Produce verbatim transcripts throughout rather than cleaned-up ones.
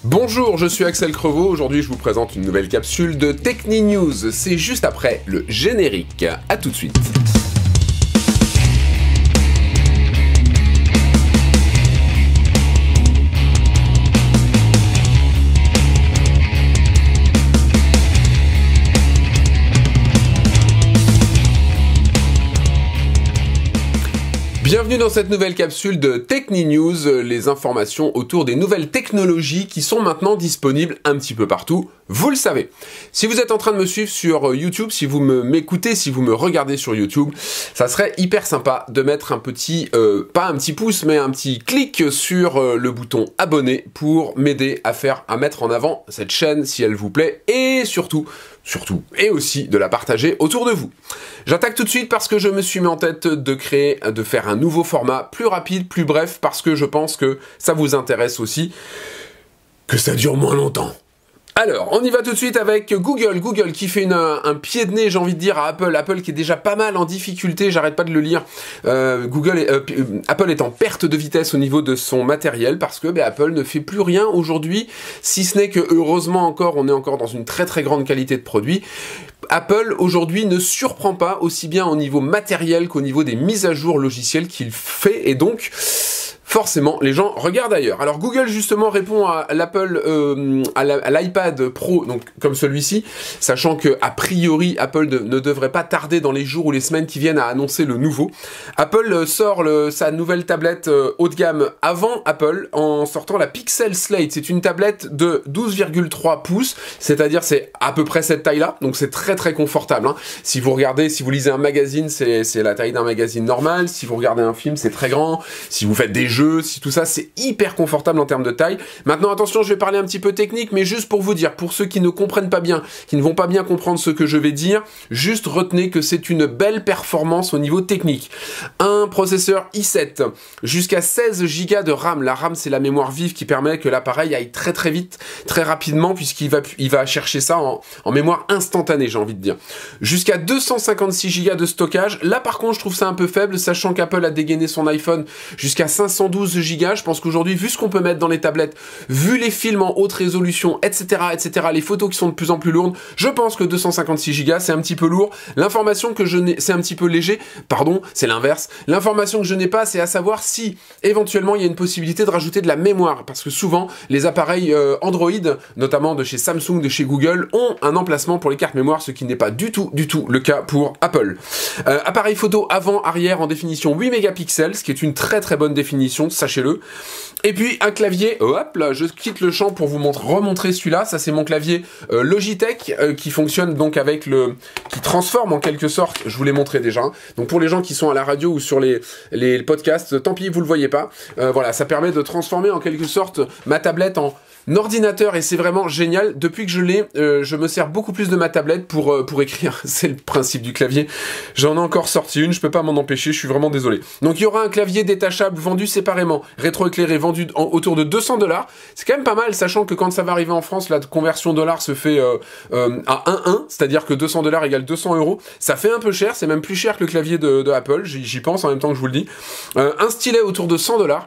Bonjour, je suis Axel Crevaux, aujourd'hui je vous présente une nouvelle capsule de TechniNews, c'est juste après le générique, à tout de suite. Bienvenue dans cette nouvelle capsule de TechniNews, les informations autour des nouvelles technologies qui sont maintenant disponibles un petit peu partout, vous le savez. Si vous êtes en train de me suivre sur YouTube, si vous m'écoutez, si vous me regardez sur YouTube, ça serait hyper sympa de mettre un petit, euh, pas un petit pouce, mais un petit clic sur euh, le bouton abonner pour m'aider à faire, à mettre en avant cette chaîne si elle vous plaît et surtout, surtout, et aussi de la partager autour de vous. J'attaque tout de suite parce que je me suis mis en tête de créer, de faire un nouveau format plus rapide, plus bref, parce que je pense que ça vous intéresse aussi, que ça dure moins longtemps. Alors, on y va tout de suite avec Google. Google qui fait une, un pied de nez, j'ai envie de dire, à Apple. Apple qui est déjà pas mal en difficulté, j'arrête pas de le lire. Euh, Google est, euh, Apple est en perte de vitesse au niveau de son matériel parce que bah, Apple ne fait plus rien aujourd'hui, si ce n'est que, heureusement encore, on est encore dans une très très grande qualité de produit. Apple aujourd'hui ne surprend pas aussi bien au niveau matériel qu'au niveau des mises à jour logicielles qu'il fait et donc forcément, les gens regardent ailleurs. Alors Google justement répond à l'Apple, euh, à l'iPad Pro, donc comme celui-ci, sachant que a priori Apple de, ne devrait pas tarder dans les jours ou les semaines qui viennent à annoncer le nouveau. Apple sort le, sa nouvelle tablette euh, haut de gamme avant Apple en sortant la Pixel Slate. C'est une tablette de douze virgule trois pouces, c'est-à-dire c'est à peu près cette taille-là, donc c'est très très confortable. Hein. Si vous regardez, si vous lisez un magazine, c'est la taille d'un magazine normal. Si vous regardez un film, c'est très grand. Si vous faites des jeux, si tout ça, c'est hyper confortable en termes de taille. Maintenant, attention, je vais parler un petit peu technique, mais juste pour vous dire, pour ceux qui ne comprennent pas bien, qui ne vont pas bien comprendre ce que je vais dire, juste retenez que c'est une belle performance au niveau technique. Un processeur i sept, jusqu'à seize gigas de RAM. La RAM, c'est la mémoire vive qui permet que l'appareil aille très très vite, très rapidement, puisqu'il va, il va chercher ça en, en mémoire instantanée, j'ai envie de dire. Jusqu'à deux cent cinquante-six gigas de stockage. Là, par contre, je trouve ça un peu faible, sachant qu'Apple a dégainé son iPhone jusqu'à cinq cent douze gigas, je pense qu'aujourd'hui, vu ce qu'on peut mettre dans les tablettes, vu les films en haute résolution, et cetera, et cetera, les photos qui sont de plus en plus lourdes, je pense que deux cent cinquante-six gigas, c'est un petit peu lourd. L'information que je n'ai, c'est un petit peu léger, pardon, c'est l'inverse. L'information que je n'ai pas, c'est à savoir si, éventuellement, il y a une possibilité de rajouter de la mémoire, parce que souvent, les appareils euh, Android, notamment de chez Samsung, de chez Google, ont un emplacement pour les cartes mémoire, ce qui n'est pas du tout, du tout le cas pour Apple. Euh, appareil photo avant-arrière en définition huit mégapixels, ce qui est une très très bonne définition, sachez-le. Et puis un clavier, hop là, je quitte le champ pour vous montrer, remontrer celui-là. Ça c'est mon clavier euh, Logitech euh, qui fonctionne donc avec le, qui transforme en quelque sorte. Je vous l'ai montré déjà. Donc pour les gens qui sont à la radio ou sur les les podcasts, tant pis vous le voyez pas. Euh, voilà, ça permet de transformer en quelque sorte ma tablette en ordinateur et c'est vraiment génial. Depuis que je l'ai, euh, je me sers beaucoup plus de ma tablette pour euh, pour écrire. C'est le principe du clavier. J'en ai encore sorti une, je peux pas m'en empêcher. Je suis vraiment désolé. Donc il y aura un clavier détachable vendu séparément, rétroéclairé, vendu en, autour de deux cents dollars. C'est quand même pas mal, sachant que quand ça va arriver en France, la conversion dollar se fait euh, euh, à un un, c'est-à-dire que deux cents dollars égale deux cents euros. Ça fait un peu cher, c'est même plus cher que le clavier de, de Apple. J'y pense en même temps que je vous le dis. Euh, un stylet autour de cent dollars.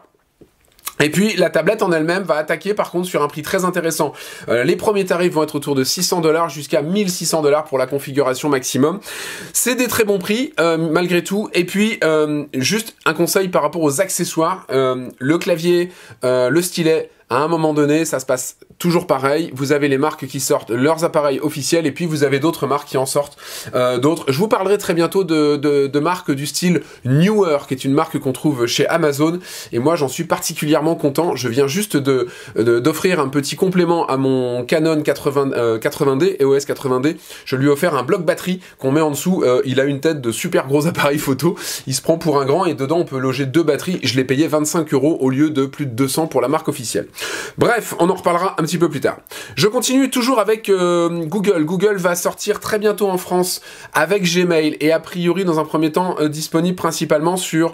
Et puis la tablette en elle-même va attaquer par contre sur un prix très intéressant. Euh, les premiers tarifs vont être autour de six cents dollars jusqu'à mille six cents dollars pour la configuration maximum. C'est des très bons prix euh, malgré tout. Et puis euh, juste un conseil par rapport aux accessoires, euh, le clavier, euh, le stylet. À un moment donné, ça se passe toujours pareil. Vous avez les marques qui sortent leurs appareils officiels et puis vous avez d'autres marques qui en sortent euh, d'autres. Je vous parlerai très bientôt de, de, de marques du style Newer, qui est une marque qu'on trouve chez Amazon. Et moi, j'en suis particulièrement content. Je viens juste de d'offrir un petit complément à mon Canon quatre-vingts, euh, quatre-vingts D, E O S quatre-vingts D. Je lui ai offert un bloc batterie qu'on met en dessous. Euh, il a une tête de super gros appareil photo. Il se prend pour un grand et dedans, on peut loger deux batteries. Je l'ai payé vingt-cinq euros au lieu de plus de deux cents pour la marque officielle. Bref, on en reparlera un petit peu plus tard. Je continue toujours avec euh, Google. Google va sortir très bientôt en France avec Gmail et a priori dans un premier temps euh, disponible principalement sur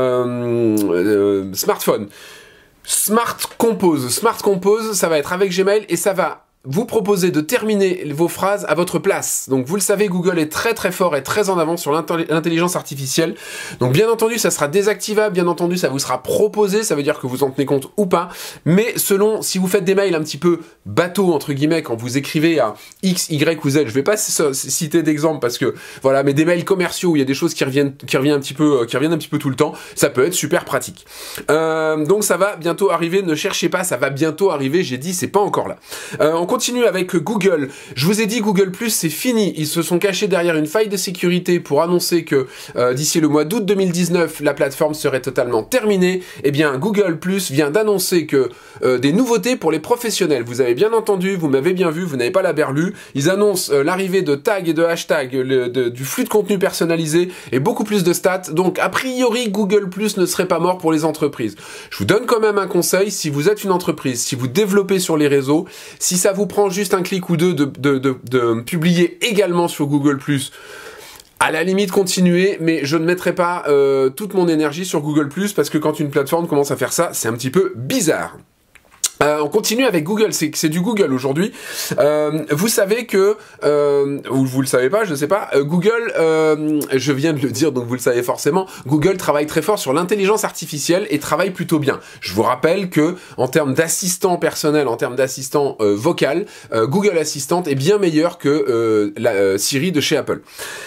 euh, euh, smartphone. Smart Compose. Smart Compose, ça va être avec Gmail et ça va vous proposer de terminer vos phrases à votre place. Donc vous le savez, Google est très très fort et très en avance sur l'intelligence artificielle. Donc bien entendu, ça sera désactivable, bien entendu, ça vous sera proposé, ça veut dire que vous en tenez compte ou pas. Mais selon, si vous faites des mails un petit peu bateau, entre guillemets, quand vous écrivez à X, Y ou Z, je vais pas citer d'exemple parce que, voilà, mais des mails commerciaux où il y a des choses qui reviennent, qui reviennent un petit peu, qui reviennent un petit peu tout le temps, ça peut être super pratique. Euh, donc ça va bientôt arriver, ne cherchez pas, ça va bientôt arriver, j'ai dit, c'est pas encore là. Euh, on continue avec Google. Je vous ai dit, Google Plus, c'est fini. Ils se sont cachés derrière une faille de sécurité pour annoncer que euh, d'ici le mois d'août deux mille dix-neuf, la plateforme serait totalement terminée. Eh bien, Google Plus vient d'annoncer que euh, des nouveautés pour les professionnels. Vous avez bien entendu, vous m'avez bien vu, vous n'avez pas la berlue. Ils annoncent euh, l'arrivée de tags et de hashtags, le, de, du flux de contenu personnalisé et beaucoup plus de stats. Donc, a priori, Google Plus ne serait pas mort pour les entreprises. Je vous donne quand même un conseil, si vous êtes une entreprise, si vous développez sur les réseaux, si ça vous prend juste un clic ou deux de, de, de, de publier également sur Google Plus, à la limite continuez, mais je ne mettrai pas euh, toute mon énergie sur Google Plus parce que quand une plateforme commence à faire ça, c'est un petit peu bizarre. Euh, on continue avec Google, c'est c'est du Google aujourd'hui. Euh, vous savez que, euh, ou vous le savez pas, je ne sais pas, euh, Google, euh, je viens de le dire, donc vous le savez forcément, Google travaille très fort sur l'intelligence artificielle et travaille plutôt bien. Je vous rappelle que en termes d'assistant personnel, en termes d'assistant euh, vocal, euh, Google Assistant est bien meilleur que euh, la euh, Siri de chez Apple.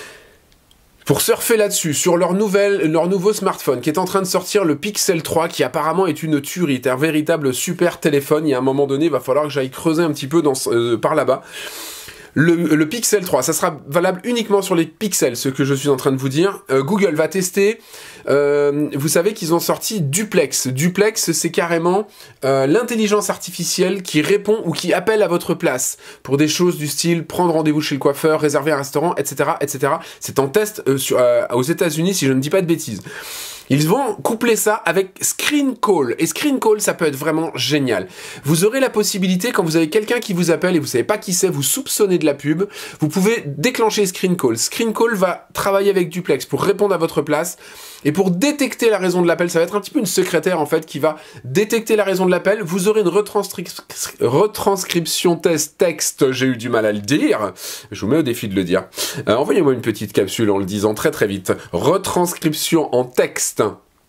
Pour surfer là-dessus, sur leur, nouvelle, leur nouveau smartphone qui est en train de sortir, le Pixel trois, qui apparemment est une tuerie, est un véritable super téléphone. Il y a un moment donné, il va falloir que j'aille creuser un petit peu dans, euh, par là-bas. Le, le Pixel trois, ça sera valable uniquement sur les pixels, ce que je suis en train de vous dire. Euh, Google va tester, euh, vous savez qu'ils ont sorti Duplex. Duplex, c'est carrément euh, l'intelligence artificielle qui répond ou qui appelle à votre place pour des choses du style prendre rendez-vous chez le coiffeur, réserver un restaurant, et cetera, et cetera. C'est en test euh, sur, euh, aux États-Unis, si je ne dis pas de bêtises. Ils vont coupler ça avec Screen Call. Et Screen Call, ça peut être vraiment génial. Vous aurez la possibilité, quand vous avez quelqu'un qui vous appelle et vous savez pas qui c'est, vous soupçonnez de la pub, vous pouvez déclencher Screen Call. Screen Call va travailler avec Duplex pour répondre à votre place. Et pour détecter la raison de l'appel, ça va être un petit peu une secrétaire en fait qui va détecter la raison de l'appel. Vous aurez une retranscri retranscription test texte, j'ai eu du mal à le dire. Je vous mets au défi de le dire. Euh, Envoyez-moi une petite capsule en le disant très très vite. Retranscription en texte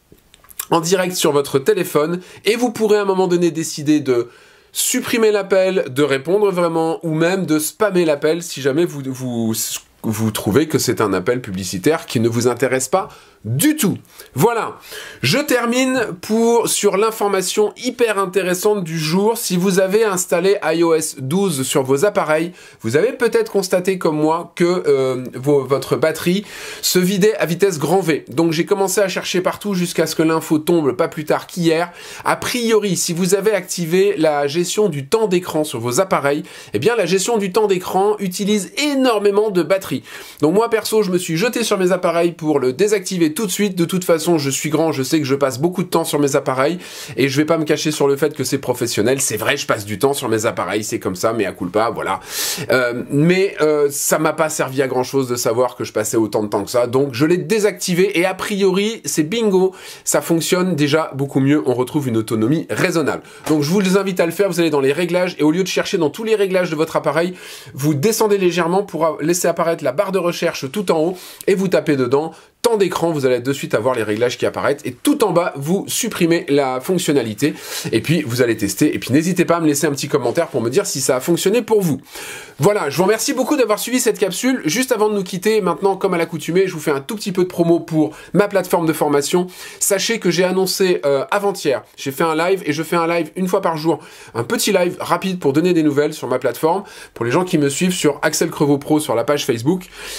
en direct sur votre téléphone et vous pourrez à un moment donné décider de supprimer l'appel, de répondre vraiment ou même de spammer l'appel si jamais vous, vous, vous trouvez que c'est un appel publicitaire qui ne vous intéresse pas du tout. Voilà, je termine pour sur l'information hyper intéressante du jour. Si vous avez installé i O S douze sur vos appareils, vous avez peut-être constaté comme moi que euh, vos, votre batterie se vidait à vitesse grand V. Donc j'ai commencé à chercher partout jusqu'à ce que l'info tombe pas plus tard qu'hier. A priori, si vous avez activé la gestion du temps d'écran sur vos appareils, eh bien la gestion du temps d'écran utilise énormément de batterie. Donc moi perso, je me suis jeté sur mes appareils pour le désactiver tout de suite. De toute façon, je suis grand, je sais que je passe beaucoup de temps sur mes appareils et je vais pas me cacher sur le fait que c'est professionnel. C'est vrai, je passe du temps sur mes appareils, c'est comme ça, mais à culpa, voilà. Euh, mais euh, ça m'a pas servi à grand chose de savoir que je passais autant de temps que ça, donc je l'ai désactivé et a priori, c'est bingo, ça fonctionne déjà beaucoup mieux, on retrouve une autonomie raisonnable. Donc je vous invite à le faire, vous allez dans les réglages et au lieu de chercher dans tous les réglages de votre appareil, vous descendez légèrement pour laisser apparaître la barre de recherche tout en haut et vous tapez dedans temps d'écran, vous allez de suite avoir les réglages qui apparaissent et tout en bas vous supprimez la fonctionnalité et puis vous allez tester et puis n'hésitez pas à me laisser un petit commentaire pour me dire si ça a fonctionné pour vous. Voilà, je vous remercie beaucoup d'avoir suivi cette capsule. Juste avant de nous quitter, maintenant comme à l'accoutumée, je vous fais un tout petit peu de promo pour ma plateforme de formation. Sachez que j'ai annoncé euh, avant-hier, j'ai fait un live et je fais un live une fois par jour, un petit live rapide pour donner des nouvelles sur ma plateforme, pour les gens qui me suivent sur Axel Crevaux Pro sur la page Facebook.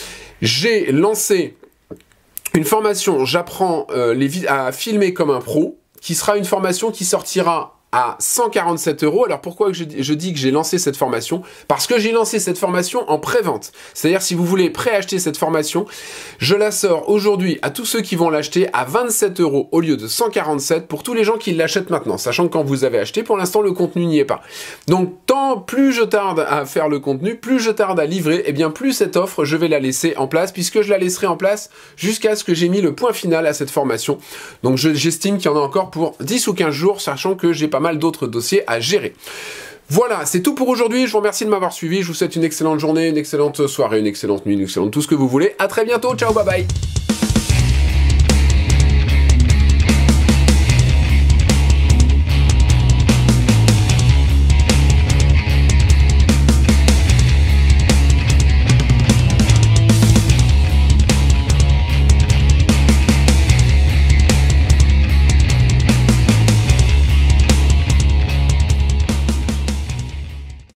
J'ai lancé une formation, j'apprends euh, les à filmer comme un pro, qui sera une formation qui sortira à cent quarante-sept euros. Alors pourquoi je, je dis que j'ai lancé cette formation? Parce que j'ai lancé cette formation en pré-vente. C'est-à-dire si vous voulez pré-acheter cette formation, je la sors aujourd'hui à tous ceux qui vont l'acheter à vingt-sept euros au lieu de cent quarante-sept pour tous les gens qui l'achètent maintenant. Sachant que quand vous avez acheté, pour l'instant le contenu n'y est pas. Donc tant plus je tarde à faire le contenu, plus je tarde à livrer, et bien plus cette offre je vais la laisser en place, puisque je la laisserai en place jusqu'à ce que j'ai mis le point final à cette formation. Donc j'estime qu'il y en a encore pour dix ou quinze jours, sachant que j'ai pas mal d'autres dossiers à gérer. Voilà, c'est tout pour aujourd'hui. Je vous remercie de m'avoir suivi. Je vous souhaite une excellente journée, une excellente soirée, une excellente nuit, une excellente tout ce que vous voulez. À très bientôt. Ciao, bye bye.